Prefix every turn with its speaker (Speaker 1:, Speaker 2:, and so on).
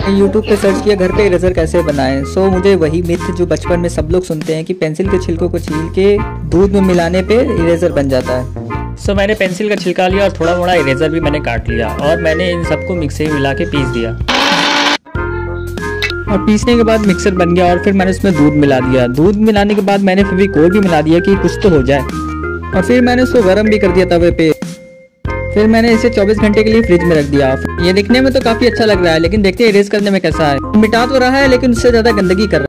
Speaker 1: YouTube पे search किया घर पे इरेजर कैसे बनाएं। सो मुझे वही मिथ जो बचपन में सब लोग सुनते हैं कि पेंसिल के छिलकों को छील के दूध में मिलाने पे इरेजर बन जाता है।
Speaker 2: सो मैंने पेंसिल का छिलका लिया और थोड़ा मोड़ा इरेजर भी मैंने काट लिया और मैंने इन सबको मिक्सी में मिला के पीस दिया।
Speaker 1: और पीसने के बाद मिक्सर बन गया और फिर मैंने उसमें दूध मिला दिया। दूध मिलाने के बाद मैंने फेविकोल भी मिला दिया कि कुछ तो हो जाए, और फिर मैंने उसको गर्म भी कर दिया तवे पे। फिर मैंने इसे 24 घंटे के लिए फ्रिज में रख दिया। ये दिखने में तो काफी अच्छा लग रहा है, लेकिन देखते हैं इरेज करने में कैसा है। मिटा तो रहा है लेकिन उससे ज्यादा गंदगी कर रहा है।